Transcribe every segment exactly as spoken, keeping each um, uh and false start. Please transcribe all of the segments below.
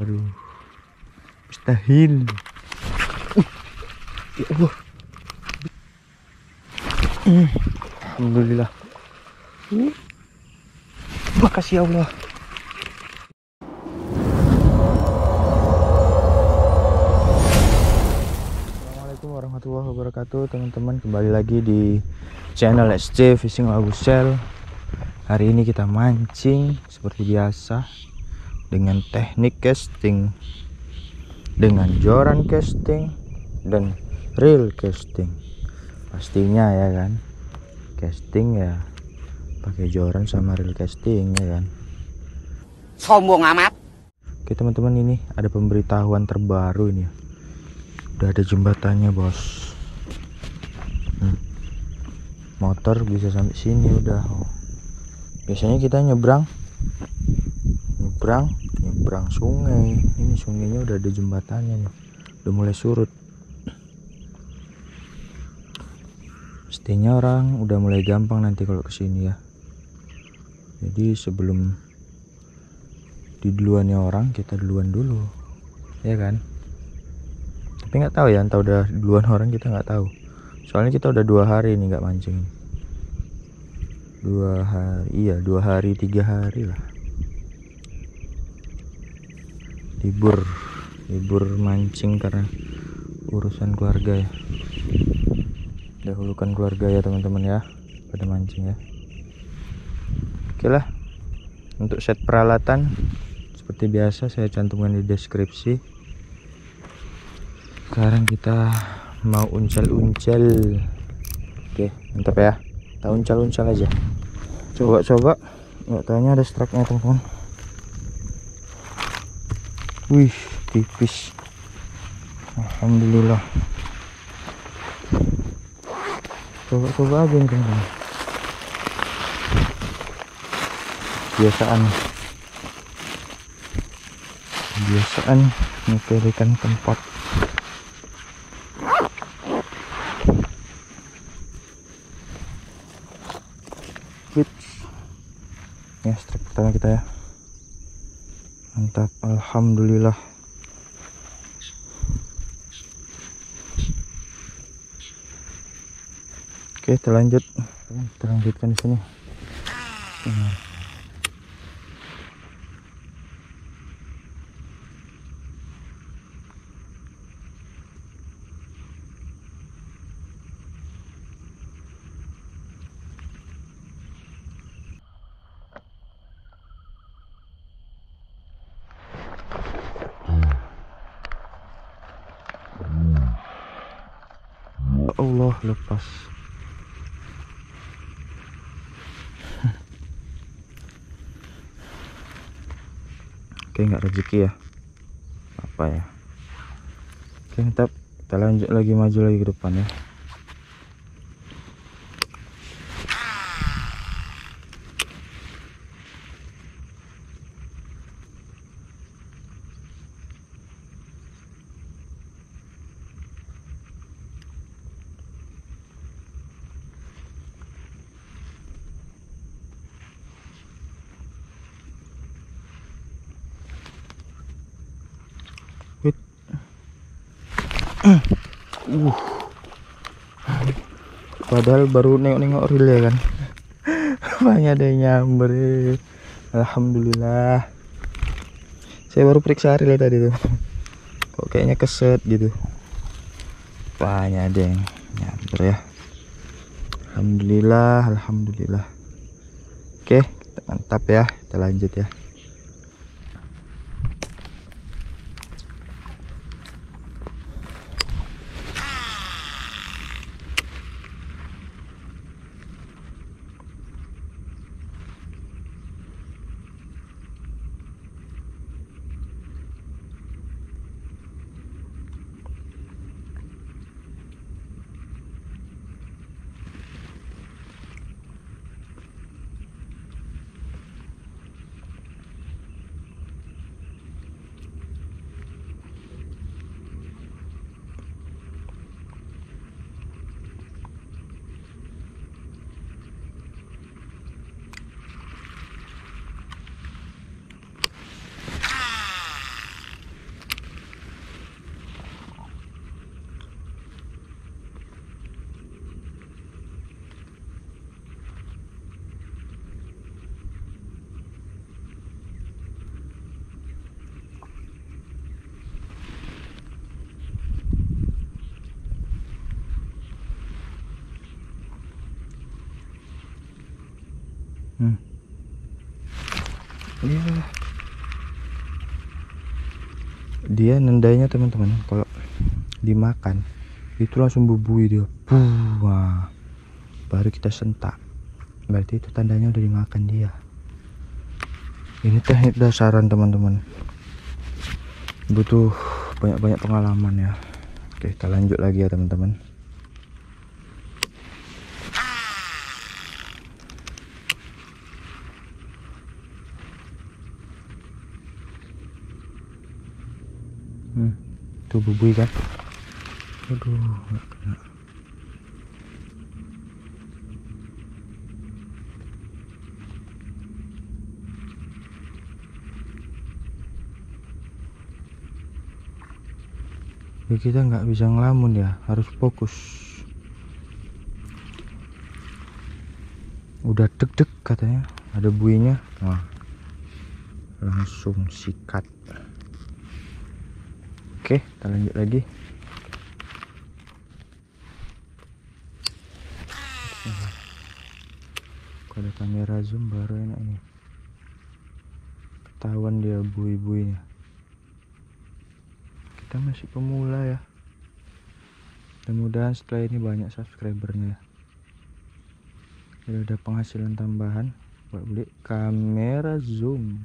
Aduh, mustahil. Uh, ya Allah. Hmm, Alhamdulillah. Uh, makasih ya Allah. Assalamualaikum warahmatullahi wabarakatuh, teman-teman. Kembali lagi di channel S C Fishing Lagusel. Hari ini kita mancing seperti biasa dengan teknik casting, dengan joran casting dan reel casting. Pastinya ya kan, casting ya pakai joran sama reel casting ya kan. Sombong amat. Oke teman-teman, ini ada pemberitahuan terbaru ini. Udah ada jembatannya bos. Hmm. Motor bisa sampai sini udah. Oh. Biasanya kita nyebrang, nyebrang, nyebrang sungai. Ini sungainya udah ada jembatannya nih, udah mulai surut. Pastinya orang udah mulai gampang nanti kalau kesini ya. Jadi sebelum di duluannya orang, kita duluan dulu, ya kan? Tapi nggak tahu ya, entah udah duluan orang kita nggak tahu. Soalnya kita udah dua hari nih nggak mancing. Dua hari, iya dua hari tiga hari lah. Libur, libur mancing karena urusan keluarga ya. Dahulukan keluarga ya teman-teman ya, pada mancing ya. Oke lah, untuk set peralatan seperti biasa saya cantumkan di deskripsi. Sekarang kita mau uncal-uncal. Oke, mantap ya. Kita uncal-uncal aja. Coba-coba. Nggak taunya ada strike-nya teman-teman. Wih, tipis. Alhamdulillah. Coba-coba aja nih teman-teman. Biasaan. Biasaan memilihkan tempat. Ya, strike pertama kita ya. Mantap, alhamdulillah. Oke, kita lanjut. Kita lanjutkan di sini. Nah. Ya Allah, lepas. Oke, nggak rezeki ya, apa ya. Oke, kita, kita lanjut lagi, maju lagi ke depan ya. Uh, padahal baru nengok-nengok reel ya kan. Banyak ada yang nyamber. Alhamdulillah. Saya baru periksa reel tadi tuh. Kok kayaknya keset gitu. Banyak ada yang nyamber ya. Alhamdulillah, alhamdulillah. Oke, mantap ya. Kita lanjut ya. Iya. Dia nendainya teman-teman, kalau dimakan itu langsung bubui dia. Buah. Baru kita sentak. Berarti itu tandanya udah dimakan dia. Ini teknik dasaran teman-teman. Butuh banyak-banyak pengalaman ya. Oke, kita lanjut lagi ya teman-teman. Hmm, tuh bubui kan. Aduh, nggak kena. Ya, kita nggak bisa ngelamun ya, harus fokus. Udah deg-deg katanya, ada buinya. Nah, langsung sikat. Oke, kita lanjut lagi. Kalau ada kamera zoom baru enak ini. Ketahuan dia bui-buinya. Kita masih pemula ya. Mudah-mudahan setelah ini banyak subscribernya. Jadi ada penghasilan tambahan buat beli kamera zoom.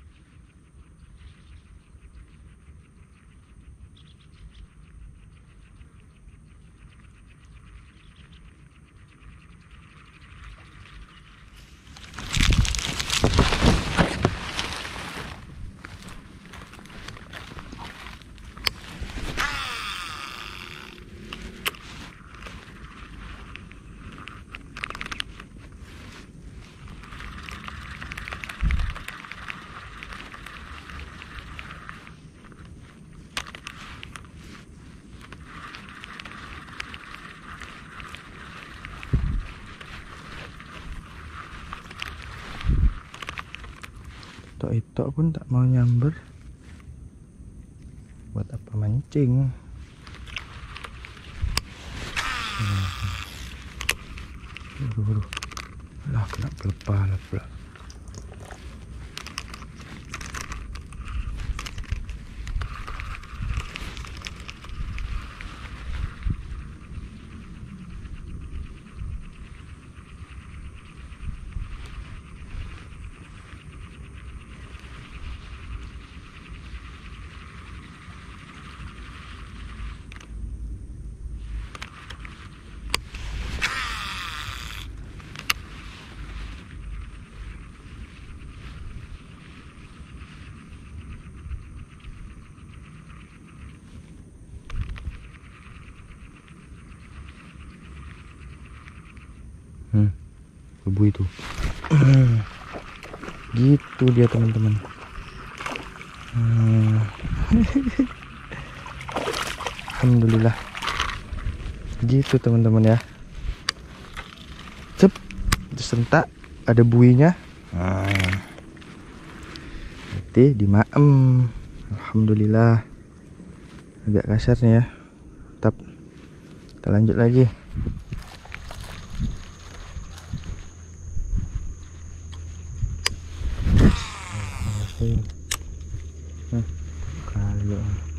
Tok-tok pun tak mau nyamber. Buat apa mancing? Aduh, aduh. Lah, kena kepala pula. Hmm, bubu itu. Gitu dia teman-teman. Hmm. Alhamdulillah. Gitu teman-teman ya. Cep, disentak, ada buinya. Hmm. Berarti dimaem. Alhamdulillah. Agak kasarnya ya. Tetap kita lanjut lagi. Nah, kalau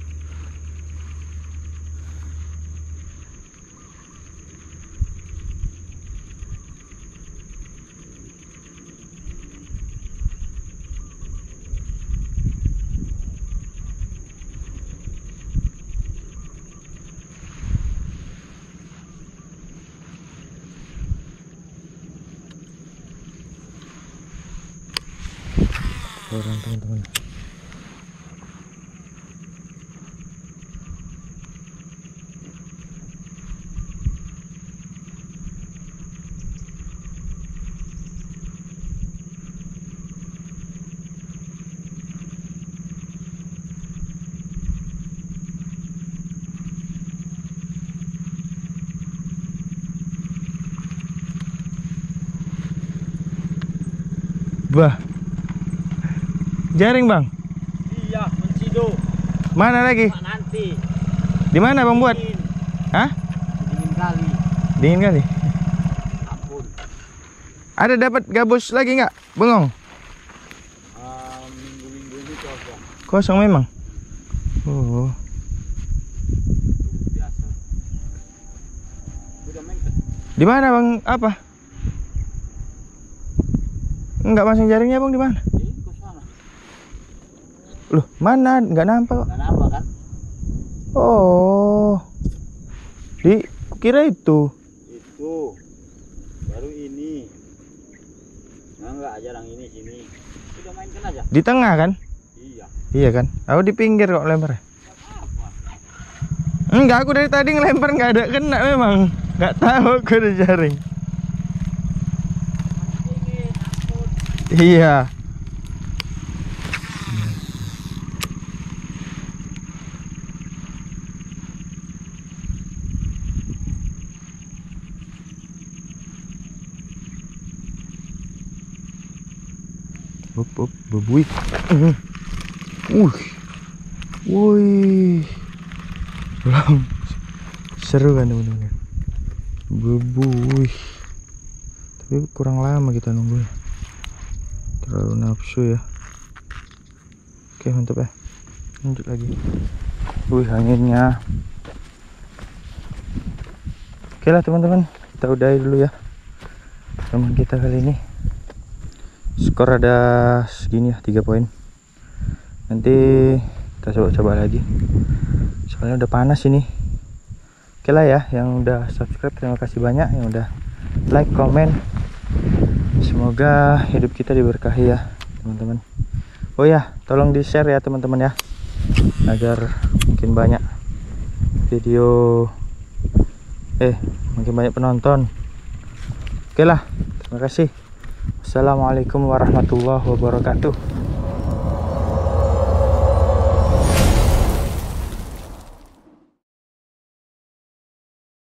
orang teman-teman. Wah, jaring bang? Iya, mencido. Mana lagi? Nanti. Di mana bang buat? Dingin. Hah? Dingin kali. Dingin kali. Ampun. Ada dapat gabus lagi nggak, bengong? Uh, kosong memang. Oh. Biasa. Udah main kan? Di mana Bang? Apa? Enggak masang jaringnya Bang, di mana? Di ke sana. Loh, mana? Enggak nampak kok. Enggak nambah kan? Oh. Di kukira itu. Itu. Baru ini. Nah, enggak jarang ini sini. Udah mainkan aja. Di tengah kan? Iya. Iya kan? Aku di pinggir kok lempar. Apa? Enggak, aku dari tadi ngelempar nggak ada kena memang. Nggak tahu aku ada jaring. Dingin, ampun. Iya. Up, up, bebuik. Uh. Woi. Belum. Seru kan teman-teman. Bebuik. Tapi kurang lama kita nunggu. Terlalu nafsu ya. Oke, mantap ya. Lanjut lagi. Wih, anginnya. Oke lah teman-teman, kita udahi dulu ya teman kita kali ini. Skor ada segini ya, tiga poin. Nanti kita coba-coba lagi. Soalnya udah panas ini. Oke lah ya, yang udah subscribe terima kasih banyak, yang udah like, komen. Semoga hidup kita diberkahi ya teman-teman. Oh ya, tolong di share ya teman-teman ya, agar makin banyak video eh makin banyak penonton. Oke lah, terima kasih. Assalamualaikum warahmatullahi wabarakatuh.